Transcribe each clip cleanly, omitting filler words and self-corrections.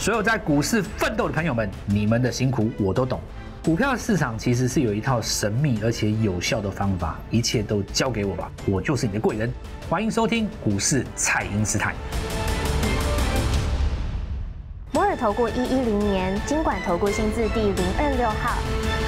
所有在股市奋斗的朋友们，你们的辛苦我都懂。股票市场其实是有一套神秘而且有效的方法，一切都交给我吧，我就是你的贵人。欢迎收听股市蔡因斯坦。 摩尔投顾110年金管投顾新字第026号。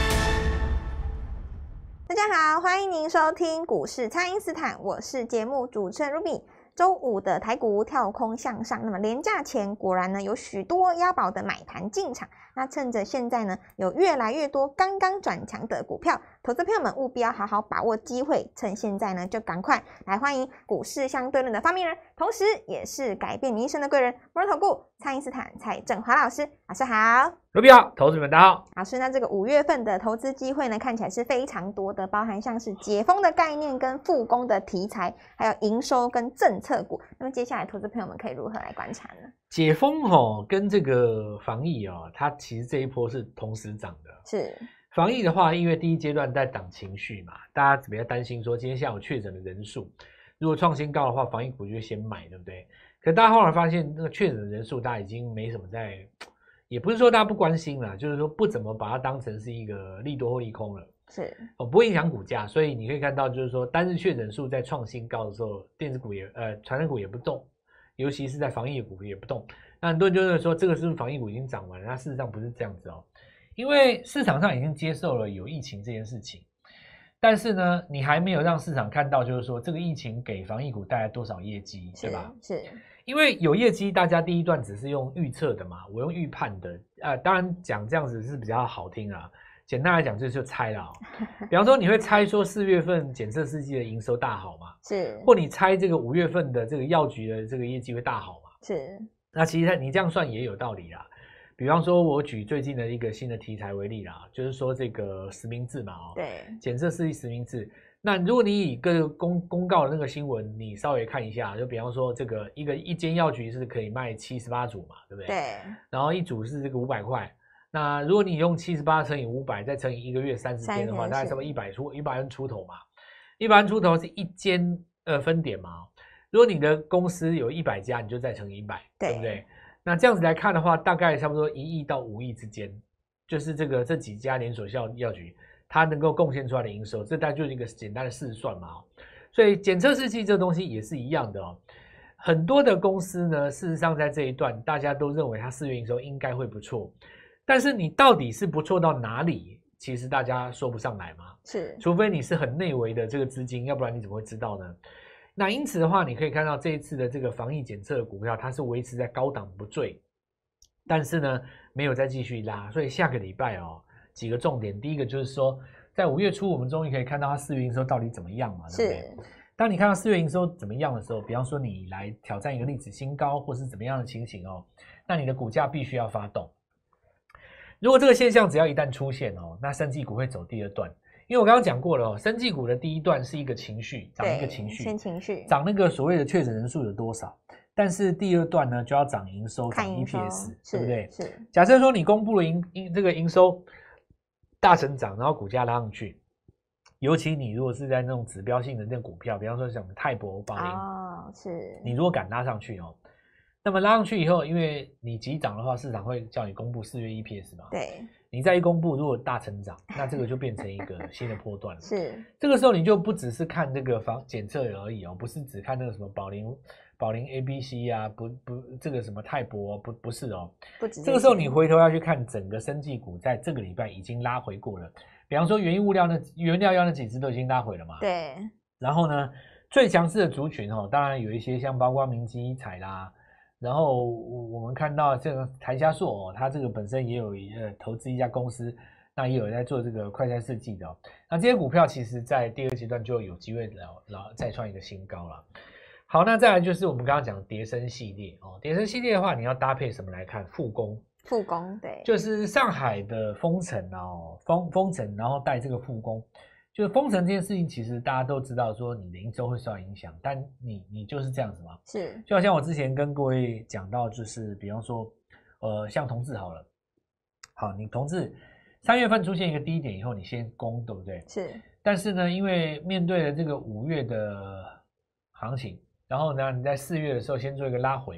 大家好，欢迎您收听股市蔡因斯坦，我是节目主持人 Ruby。周五的台股跳空向上，那么连假前果然呢有许多押宝的买盘进场，那趁着现在呢有越来越多刚刚转强的股票，投资朋友们务必要好好把握机会，趁现在呢就赶快来欢迎股市相对论的发明人，同时也是改变你一生的贵人摩尔投顾蔡因斯坦蔡正华老师，老师好。 Ruby 好，投资们大家好。 老师，那这个5月份的投资机会呢，看起来是非常多的，包含像是解封的概念、跟复工的题材，还有营收跟政策股。那么接下来，投资朋友们可以如何来观察呢？ 解封跟这个防疫它其实这一波是同时涨的。是防疫的话，因为第一阶段在挡情绪嘛，大家比较担心说今天下午确诊的人数如果创新高的话，防疫股就会先买，对不对？可大家后来发现那个确诊的人数，大家已经没什么在。也不是说大家不关心啦，就是说不怎么把它当成是一个利多或利空了，是不会影响股价，所以你可以看到，就是说单日确诊数在创新高的时候，电子股也传染股也不动，尤其是在防疫股也不动。那很多人就认为说这个是不是防疫股已经涨完了？那事实上不是这样子因为市场上已经接受了有疫情这件事情，但是呢，你还没有让市场看到，就是说这个疫情给防疫股带来多少业绩，对吧？是。因为有业绩，大家第一段只是用预测的嘛，我用预判的，当然讲这样子是比较好听啊。简单来讲就是猜啦比方说你会猜说4月份检测试剂的营收大好嘛，是，或你猜这个5月份的这个药局的这个业绩会大好嘛，是。那其实你这样算也有道理啦。比方说我举最近的一个新的题材为例啦，就是说这个实名制嘛对，检测试剂实名制。那如果你以个公告的那个新闻，你稍微看一下，就比方说这个一间药局是可以卖78组嘛，对不对？对。然后一组是这个500块，那如果你用78乘以500，再乘以一个月30天的话，大概差不多100元出头嘛。100元出头是一间分点嘛。如果你的公司有100家，你就再乘以100，对不对？那这样子来看的话，大概差不多1亿到5亿之间，就是这几家连锁药局。它能够贡献出来的营收，这大概就是一个简单的试算嘛所以检测试剂这东西也是一样的很多的公司呢，事实上在这一段大家都认为它4月营收应该会不错，但是你到底是不错到哪里，其实大家说不上来嘛。是，除非你是很内微的这个资金，要不然你怎么会知道呢？那因此的话，你可以看到这一次的这个防疫检测的股票，它是维持在高档不坠，但是呢没有再继续拉，所以下个礼拜几个重点，第一个就是说，在5月初我们终于可以看到它4月营收到底怎么样嘛，对不对？当你看到4月营收怎么样的时候，比方说你来挑战一个历史新高，或是怎么样的情形那你的股价必须要发动。如果这个现象只要一旦出现那生技股会走第二段，因为我刚刚讲过了生技股的第一段是一个情绪，涨一个情绪，先情绪，涨那个所谓的确诊人数有多少。但是第二段呢，就要涨营收，涨 EPS， 对不对？是。假设说你公布了这个营收大成长，然后股价拉上去，尤其你如果是在那种指标性的那种股票，比方说像泰博、宝林是，你如果敢拉上去那么拉上去以后，因为你急涨的话，市场会叫你公布4月 EPS 嘛，对，你再一公布，如果大成长，那这个就变成一个新的波段了。是，这个时候你就不只是看这个检测而已不是只看那个什么宝林 ABC 啊，不，这个什么泰博不是不止这个时候你回头要去看整个生技股，在这个礼拜已经拉回过了。比方说原料药那几只都已经拉回了嘛。对。然后呢，最强势的族群当然有一些像包括明基、彩啦，然后我们看到这个台嘉硕它这个本身也有投资一家公司，那也有在做这个快筛试剂的那这些股票其实在第二阶段就有机会再创一个新高了。好，那再来就是我们刚刚讲的叠升系列叠升系列的话，你要搭配什么来看？复工，对，就是上海的封城封城，然后带这个复工，就是封城这件事情，其实大家都知道说你的营收会受到影响，但你就是这样子嘛，是，就好像我之前跟各位讲到，就是比方说像同志好了，好，你同志3月份出现一个低点以后，你先攻，对不对？是，但是呢，因为面对了这个5月的行情。然后呢，你在4月的时候先做一个拉回，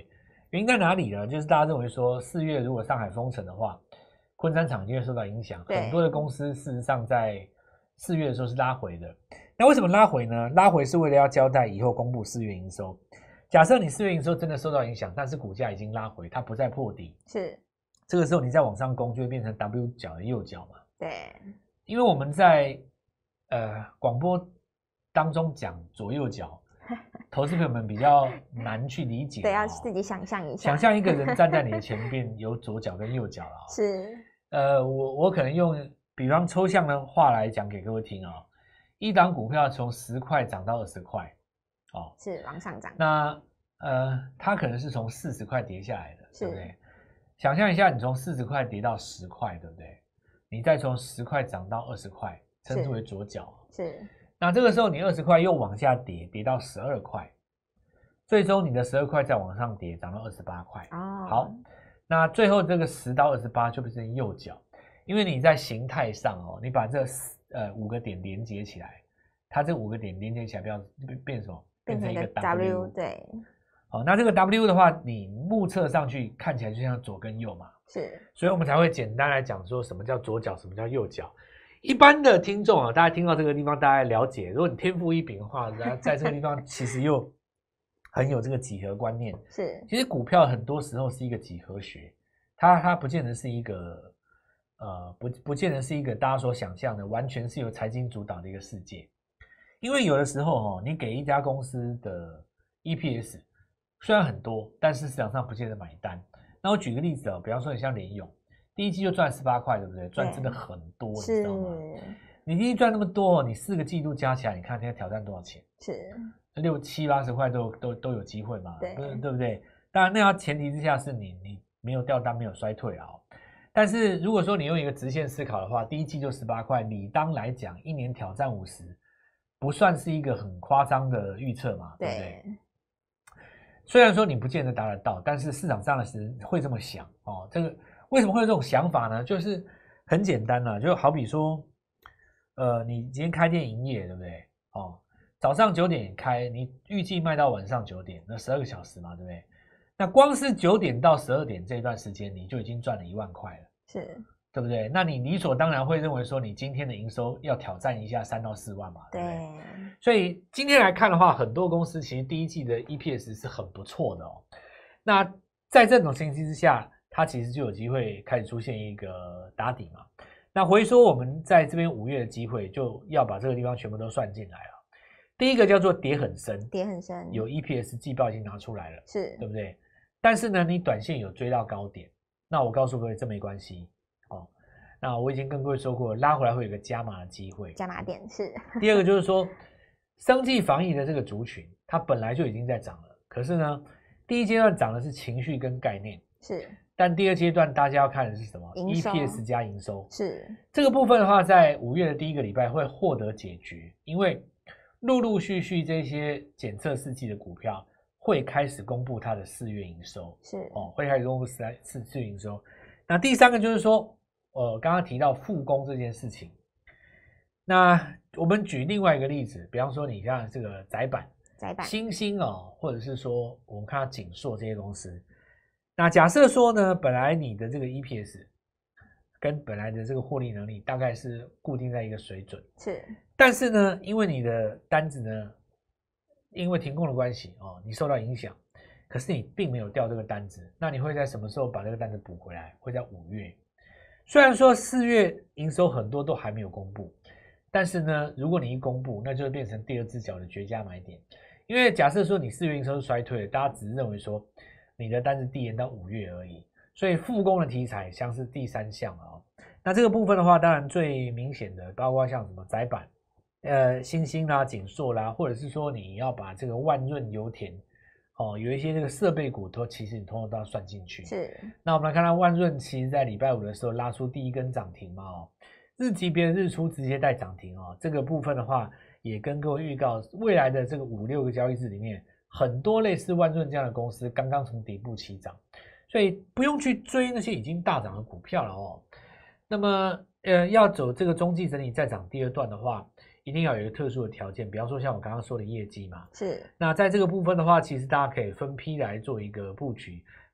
原因在哪里呢？就是大家认为说4月如果上海封城的话，昆山厂就会受到影响，很多的公司事实上在4月的时候是拉回的。那为什么拉回呢？拉回是为了要交代以后公布4月营收。假设你4月营收真的受到影响，但是股价已经拉回，它不再破底， 是这个时候你再往上攻，就会变成 W 角的右角嘛。 对， 因为我们在广播当中讲左右脚，投资朋友们比较难去理解， 对，要自己想象一下， 想象一个人站在你的前边，有左脚跟右脚了。 是， 我可能用比方抽象的话来讲给各位听啊，一档股票从10块涨到20块，哦， 是往上涨。 那它可能是从40块跌下来的， 对不对？想象一下，你从40块跌到10块，对不对？你再从10块涨到20块，称之为左脚。 是。 那这个时候你20块又往下跌，跌到12块，最终你的12块再往上跌，涨到28块。哦。好，那最后这个10到28就变成右脚，因为你在形态上哦，你把这5个点连接起来，它这5个点连接起来变什么？变成一个 W。 对。 好，那这个 W 的话，你目测上去看起来就像左跟右嘛。 是。所以我们才会简单来讲说什么叫左脚，什么叫右脚。一般的听众啊，大家听到这个地方，大家了解。如果你天赋异禀的话，在这个地方其实又很有这个几何观念。 是。 其实股票很多时候是一个几何学，它不见得是一个不见得是一个大家所想象的完全是由财经主导的一个世界。因为有的时候你给一家公司的 EPS 虽然很多，但是市场上不见得买单。那我举个例子比方说你像联咏，第一季就赚18块，对不对？赚真的很多，你知道吗？你第一季赚那么多，你4个季度加起来，你看现在挑战多少钱？ 是 6、7、80块都有机会嘛？ 对不对？当然，那要前提之下是你没有掉单，没有衰退啊。但是如果说你用一个直线思考的话，第一季就18块，理当来讲，一年挑战50，不算是一个很夸张的预测嘛？对不对？虽然说你不见得达得到，但是市场上的人会这么想哦。这个为什么会有这种想法呢？就是很简单啦，就好比说，你今天开店营业，对不对？哦，早上9点开，你预计卖到晚上9点，那12个小时嘛，对不对？那光是9点到12点这段时间，你就已经赚了1万块了， 是， 对不对？那你理所当然会认为说，你今天的营收要挑战一下3到4万嘛，对不对？所以今天来看的话，很多公司其实第一季的 EPS 是很不错的哦。那在这种情形之下，它其实就有机会开始出现一个打底嘛。那回说我们在这边5月的机会，就要把这个地方全部都算进来了。第一个叫做跌很深， 跌很深， 有 EPS 季报已经拿出来了， 是对不对？但是呢，你短线有追到高点，那我告诉各位，这没关系哦。那我已经跟各位说过，拉回来会有一个加码的机会， 加码点是。 第二个就是说，生技防疫的这个族群，它本来就已经在涨了，可是呢，第一阶段涨的是情绪跟概念， 是。 但第二阶段大家要看的是什么 ？EPS 加营收， 是这个部分的话，在5月的第一个礼拜会获得解决，因为陆陆续续这些检测试剂的股票会开始公布它的4月营收， 是会开始公布4月营收。那第三个就是说，刚刚提到复工这件事情，那我们举另外一个例子，比方说你像这个载板、新兴或者是说我们看到景硕这些公司。那假设说呢，本来你的这个 EPS 跟本来的这个获利能力大概是固定在一个水准， 是， 但是呢，因为你的单子呢，因为停工的关系你受到影响，可是你并没有调这个单子，那你会在什么时候把这个单子补回来？会在5月。虽然说4月营收很多都还没有公布，但是呢，如果你一公布，那就会变成第二只脚的绝佳买点。因为假设说你4月营收是衰退了，大家只是认为说你的单子递延到5月而已，所以复工的题材像是第3项那这个部分的话，当然最明显的包括像什么载板、新兴啦、景硕啦，或者是说你要把这个万润、油田有一些这个设备股其实你通通都要算进去。 是。 那我们来看到万润，其实在礼拜5的时候拉出第一根涨停嘛日级别的日出直接带涨停这个部分的话，也跟各位预告，未来的这个5、6个交易日里面，很多类似万润这样的公司刚刚从底部起涨，所以不用去追那些已经大涨的股票了那么要走这个中继整理再涨第2段的话，一定要有一个特殊的条件，比方说像我刚刚说的业绩嘛。 是。 那在这个部分的话，其实大家可以分批来做一个布局，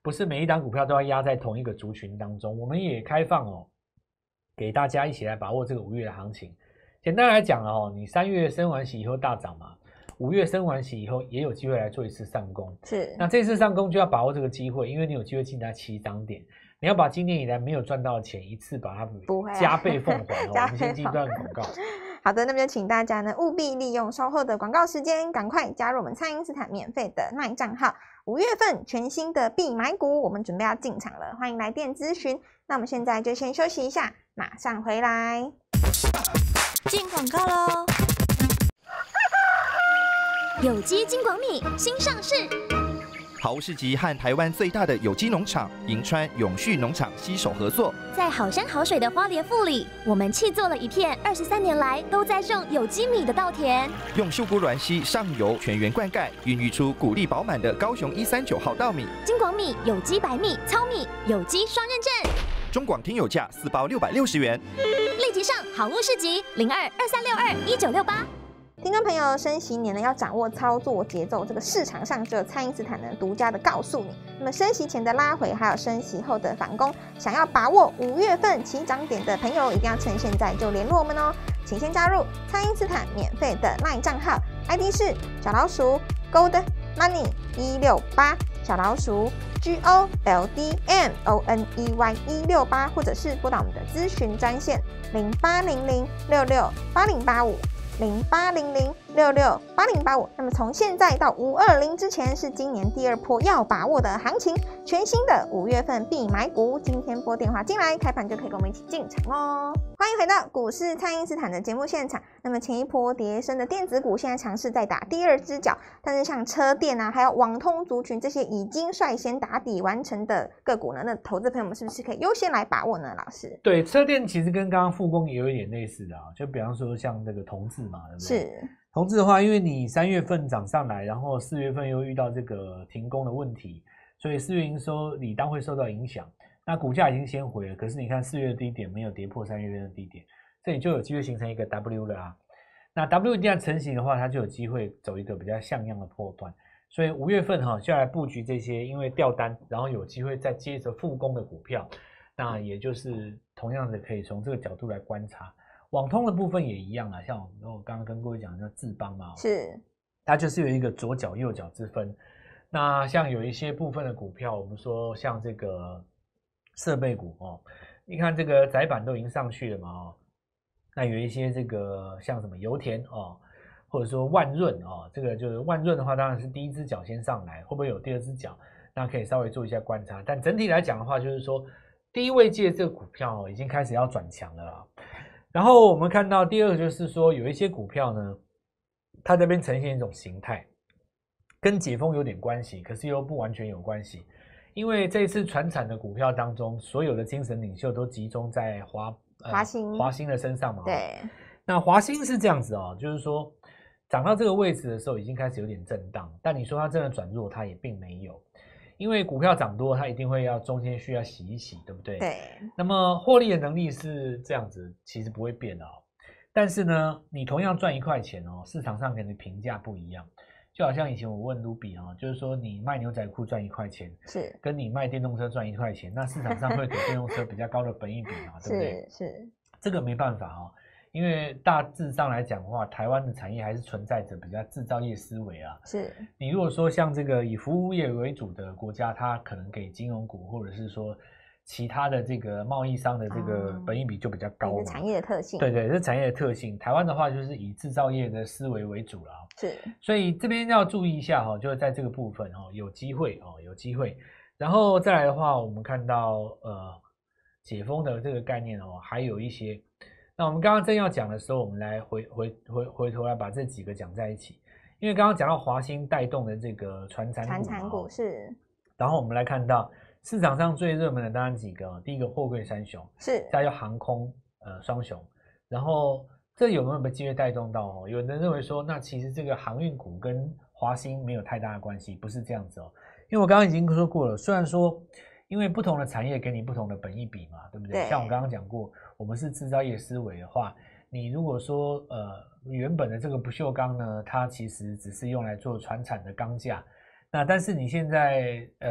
不是每一档股票都要压在同一个族群当中，我们也开放给大家一起来把握这个5月的行情。简单来讲你3月升完息以后大涨嘛，5月升完息以后也有机会来做一次上攻。 是， 那这次上攻就要把握这个机会，因为你有机会进来7涨点，你要把今年以来没有赚到的钱一次把它加倍奉还我们先进一段广告。 好的，那么就请大家呢务必利用稍后的广告时间，赶快加入我们蔡因斯坦免费的 LINE 账号。5月份全新的必买股，我们准备要进场了，欢迎来电咨询。那我们现在就先休息一下，马上回来。 进广告喽！有机金广米新上市。 好物市集和台湾最大的有机农场银川永续农场携手合作， 在好山好水的花莲富里，我们契作了一片23年来都在种有机米的稻田， 用秀姑鸾溪上游全员灌溉，孕育出谷粒饱满的高雄139号稻米。 金广米有机白米、糙米，有机双认证。 中广听友价4包660元， 立即上好物市集0223621968。 听众朋友，升息年呢要掌握操作节奏，这个市场上只有蔡因斯坦呢独家的告诉你。那么升息前的拉回，还有升息后的反攻，想要把握5月份起涨点的朋友，一定要趁现在就联络我们哦。请先加入蔡因斯坦免费的 LINE 账号 ，ID 是小老鼠 Gold Money 168，小老鼠 GOLDMONEY 168，或者是拨打我们的咨询专线0800668085。0800668085。那么从现在到520之前是今年第2波要把握的行情，全新的5月份必买股。今天拨电话进来，开盘就可以跟我们一起进场哦。欢迎回到股市蔡因斯坦的节目现场。那么前一波跌升的电子股，现在尝试在打第2只脚，但是像车电啊，还有网通族群这些已经率先打底完成的个股呢，那投资朋友们是不是可以优先来把握呢？老师， 对，车电其实跟刚刚复工也有一点类似的就比方说像这个同志嘛，对不对？ 是同志的话，因为你3月份涨上来，然后4月份又遇到这个停工的问题，所以4月营收理当会受到影响。那股价已经先回了，可是你看4月的低点没有跌破3月份的低点，这里就有机会形成一个 W 了啊。那 W 一旦成型的话，它就有机会走一个比较像样的波段。所以5月份就要来布局这些因为掉单，然后有机会再接着复工的股票。那也就是同样的可以从这个角度来观察。网通的部分也一样啊，像我刚刚跟各位讲的智邦嘛， 是， 它就是有一个左脚右脚之分。那像有一些部分的股票，我们说像这个设备股你看这个载板都已经上去了嘛那有一些这个像什么油田或者说万润这个就是万润的话，当然是第一只脚先上来，会不会有第2只脚？那可以稍微做一下观察。但整体来讲的话，就是说低位阶这个股票已经开始要转强了啦。然后我们看到第2个就是说有一些股票呢，它这边呈现一种形态，跟解封有点关系，可是又不完全有关系。因为这一次传产的股票当中，所有的精神领袖都集中在华兴的身上嘛。 对。 那华兴是这样子就是说涨到这个位置的时候已经开始有点震荡，但你说它真的转弱，它也并没有。因为股票涨多，它一定会要中间需要洗一洗，对不对？ 对。 那么获利的能力是这样子，其实不会变的但是呢，你同样赚1块钱市场上可能评价不一样。就好像以前我问卢比就是说你卖牛仔裤赚1块钱， 是跟你卖电动车赚1块钱，那市场上会给电动车比较高的本益比对不对？ 是， 这个没办法因为大致上来讲的话，台湾的产业还是存在着比较制造业思维啊。 是， 你如果说像这个以服务业为主的国家，它可能给金融股或者是说其他的这个贸易商的这个本益比就比较高嘛。 产业的特性。 对对，这产业的特性。台湾的话就是以制造业的思维为主了是， 所以这边要注意一下就是在这个部分有机会有机会。然后再来的话，我们看到解封的这个概念还有一些。那我们刚刚正要讲的时候，我们来回头来把这几个讲在一起，因为刚刚讲到华兴带动的这个传产股是， 然后我们来看到市场上最热门的当然几个第一个货柜三雄是， 再就航空双雄，然后这有没有机会带动到有人认为说，那其实这个航运股跟华兴没有太大的关系，不是这样子因为我刚刚已经说过了，虽然说因为不同的产业给你不同的本益比嘛，对不对？像我刚刚讲过，我们是制造业思维的话，你如果说原本的这个不锈钢呢，它其实只是用来做传产的钢架，那但是你现在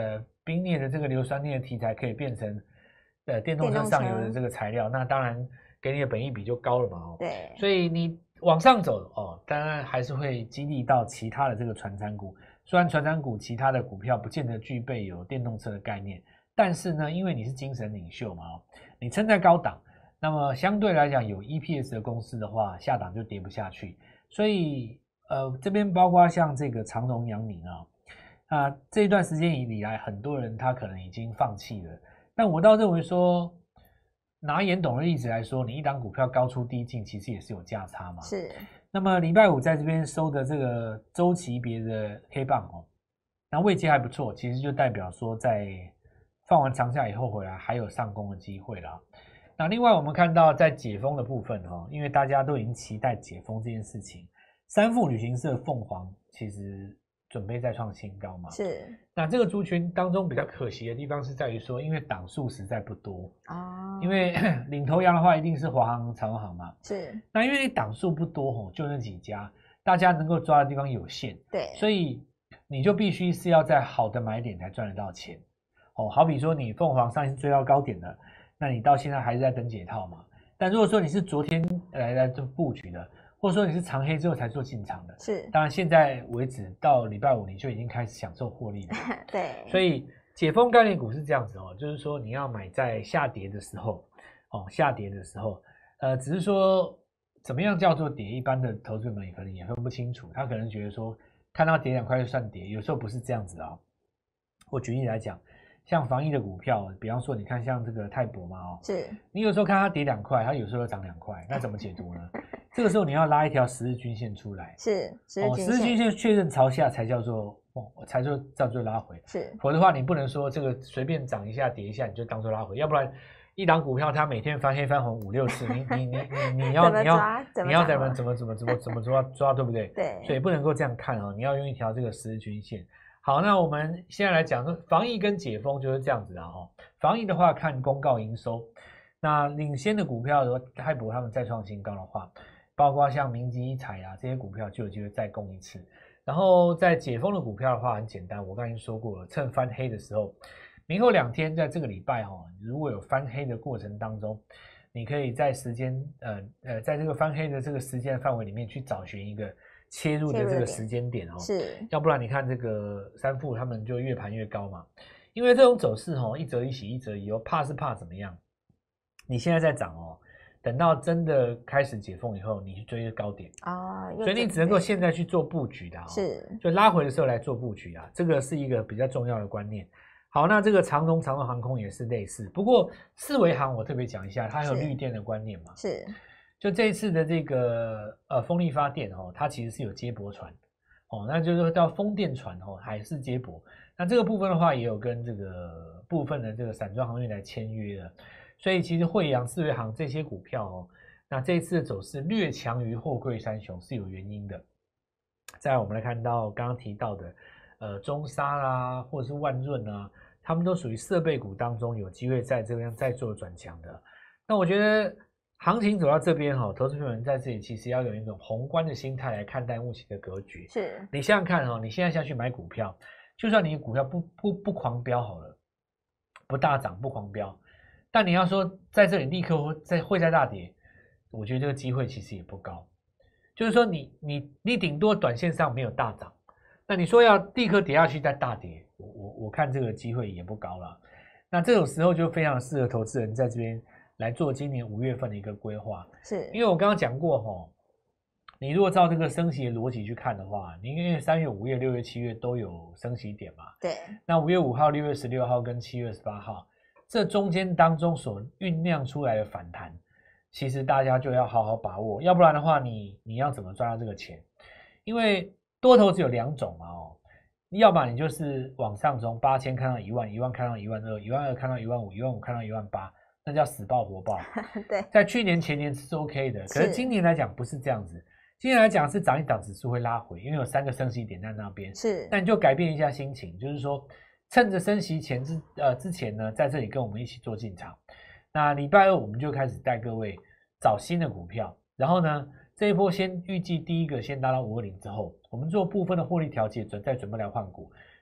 冰镍的这个硫酸镍的题材可以变成电动车上游的这个材料，那当然给你的本益比就高了嘛哦。 对， 所以你往上走哦，当然还是会激励到其他的这个传产股。虽然传产股其他的股票不见得具备有电动车的概念，但是呢，因为你是精神领袖嘛哦，你撑在高档，那么相对来讲有 EPS 的公司的话，下档就跌不下去。所以这边包括像这个长荣、阳明啊，这一段时间以来，很多人他可能已经放弃了。但我倒认为说，拿严董的例子来说，你一档股票高出低进，其实也是有价差嘛。 是。 那么礼拜五在这边收的这个周期别的 K 棒哦，那位阶还不错，其实就代表说在放完长假以后回来还有上攻的机会啦。那另外我们看到在解封的部分因为大家都已经期待解封这件事情，三富旅行社凤凰其实准备再创新高嘛。 是。 那这个族群当中比较可惜的地方是在于说，因为档数实在不多因为领头羊的话一定是华航、长荣航嘛。 是。 那因为你档数不多就那几家，大家能够抓的地方有限， 对， 所以你就必须是要在好的买点才赚得到钱好比说你凤凰上一次追到高点了，那你到现在还是在等解套嘛。但如果说你是昨天来做布局的，或者说你是长黑之后才做进场的， 是， 当然现在为止到礼拜五你就已经开始享受获利了。 对， 所以解封概念股是这样子就是说你要买在下跌的时候下跌的时候，只是说怎么样叫做跌，一般的投资们可能也分不清楚，他可能觉得说看到跌2块就算跌，有时候不是这样子我举例来讲，像防疫的股票，比方说你看像这个泰博嘛是， 你有时候看它跌2块，它有时候又涨2块，那怎么解读呢？这个时候你要拉一条10日均线出来， 是 10日均线确认朝下才叫做叫做拉回， 是， 否则的话你不能说这个随便涨一下跌一下你就当做拉回，要不然一档股票它每天翻黑翻红5、6次，你要怎么抓对不对？ 对， 所以不能够这样看你要用一条这个10日均线。好，那我们现在来讲说防疫跟解封就是这样子防疫的话看公告营收，那领先的股票如果泰博他们再创新高的话，包括像明基、一彩这些股票就有机会再攻一次。然后在解封的股票的话很简单，我刚才说过了，趁翻黑的时候，明后2天在这个礼拜如果有翻黑的过程当中，你可以在时间在这个翻黑的这个时间范围里面去找寻一个切入的这个时间点是， 要不然你看这个三富他们就越盘越高嘛，因为这种走势一则一喜一则一怕是怕怎么样？你现在在涨等到真的开始解封以后，你去追高点所以你只能够现在去做布局的是， 就拉回的时候来做布局这个是一个比较重要的观念。好，那这个长荣航空也是类似，不过四维航我特别讲一下，它有绿电的观念嘛， 是。 就这一次的这个风力发电它其实是有接驳船那就是说叫风电船海事接驳。那这个部分的话也有跟这个部分的这个散装航运来签约了，所以其实惠阳、四维航这些股票那这一次的走势略强于货柜三雄是有原因的。再来我们来看到刚刚提到的中砂啦，或者是万润他们都属于设备股当中有机会在这边再做转强的。那我觉得行情走到这边投资朋友们在这里其实要有一种宏观的心态来看待目前的格局。 是，你想想看你现在下去买股票，就算你股票不狂飙好了，不大涨不狂飙，但你要说在这里立刻会再大跌，我觉得这个机会其实也不高。就是说你顶多短线上没有大涨，那你说要立刻跌下去再大跌，我看这个机会也不高了。那这种时候就非常适合投资人在这边来做今年5月份的一个规划， 是因为我刚刚讲过你如果照这个升息的逻辑去看的话，你因为3月、5月、6月、7月都有升息点嘛， 对， 那5月5号、6月16号跟7月28号这中间当中所酝酿出来的反弹，其实大家就要好好把握，要不然的话你要怎么赚到这个钱？因为多头只有2种嘛要么你就是往上从8000看到1万，1万看到12000， 12000看到15000， 15000看到18000，那叫死抱活抱。 对， 在去年前年是 OK 的，可是今年来讲不是这样子。今年来讲是涨一涨指数会拉回，因为有3个升息点在那边。 是， 那你就改变一下心情，就是说趁着升息前之前呢，在这里跟我们一起做进场。那礼拜2我们就开始带各位找新的股票，然后呢这一波先预计第一个先达到520之后，我们做部分的获利调节，再准备来换股。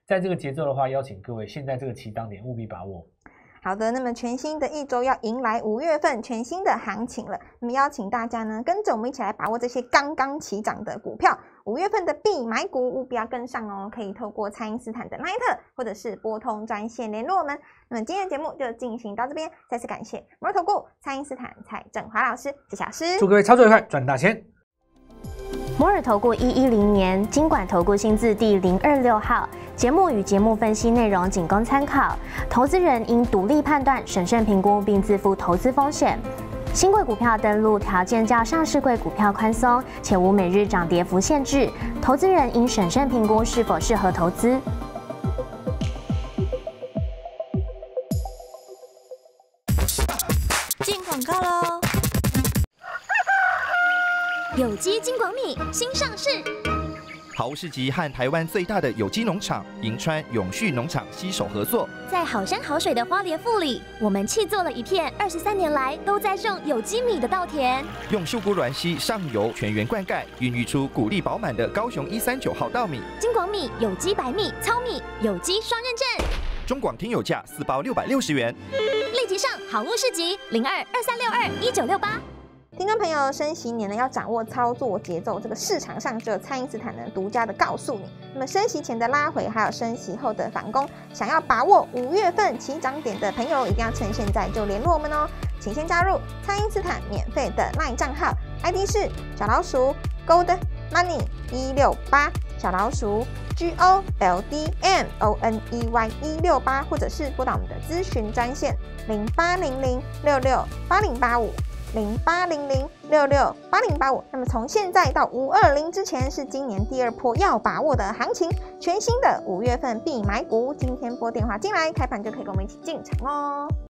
在这个节奏的话，邀请各位现在这个起涨点务必把握。 好的，那么全新的一周要迎来5月份全新的行情了。那么邀请大家呢，跟着我们一起来把握这些刚刚起涨的股票。5月份的必买股务必要跟上哦，可以透过蔡因斯坦的 LINE 或者是拨通专线联络我们。那么今天的节目就进行到这边，再次感谢摩尔投顾蔡因斯坦蔡正华老师，谢谢老师， 祝各位操作愉快，赚大钱。 摩尔投顾110年金管投顾新字第026号。节目与节目分析内容仅供参考，投资人应独立判断、审慎评估并自负投资风险。新贵股票登录条件较上市贵股票宽松，且无每日涨跌幅限制，投资人应审慎评估是否适合投资。 进广告喽！ 有机金广米新上市。 好物市集和台湾最大的有机农场银川永续农场携手合作， 在好山好水的花莲富里，我们砌作了一片23年来都在种有机米的稻田， 用秀姑峦溪上游全员灌溉，孕育出谷粒饱满的高雄139号稻米。 金广米有机白米、糙米，有机双认证。 中广听友价4包660元。 立即上好物市集0223621968。 听众朋友，升息年呢要掌握操作节奏，这个市场上只有蔡因斯坦呢独家的告诉你。那么升息前的拉回，还有升息后的反攻，想要把握5月份起涨点的朋友，一定要趁现在就联络我们哦。请先加入蔡因斯坦免费的 LINE 账号 ，ID 是小老鼠 Gold Money 168，小老鼠 GOLDMONEY 168，或者是拨打我们的咨询专线0800668085。0800668085。那么从现在到520之前是今年第2波要把握的行情，全新的5月份必买股。今天拨电话进来，开盘就可以跟我们一起进场哦。